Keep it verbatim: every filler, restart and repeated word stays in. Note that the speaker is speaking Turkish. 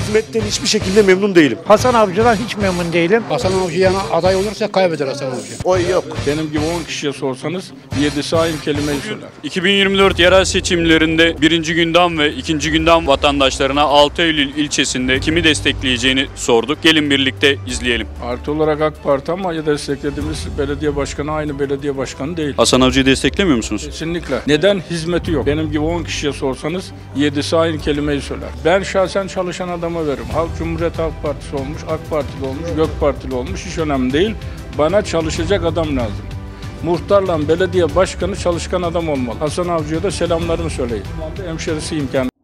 hizmetten hiçbir şekilde memnun değilim. Hasan Avcı'dan hiç memnun değilim. Hasan Avcı yana aday olursa kaybeder Hasan Avcı. Oy yok. Benim gibi on kişiye sorsanız yedisi aynı kelimeyi söyler. iki bin yirmi dört yerel seçimlerinde birinci gündem ve ikinci gündem vatandaşlarına altı Eylül ilçesinde kimi destekleyeceğini sorduk. Gelin birlikte izleyelim. Artı olarak AK Parti ama ya desteklediğimiz belediye başkanı aynı belediye başkanı değil. Hasan Avcı'yı desteklemiyor musunuz? Kesinlikle. Neden? Hizmeti yok. Benim gibi on kişiye sorsanız yedisi aynı kelimeyi söyler. Ben şahsen çalışan adama veririm. Halk Cumhuriyet Halk Partisi olmuş, AK Partili olmuş, Gök Partili olmuş hiç önemli değil. Bana çalışacak adam lazım. Muhtarla belediye başkanı çalışkan adam olmalı. Hasan Avcı'ya da selamlarımı söyleyin. Hemşerisiyim kendim.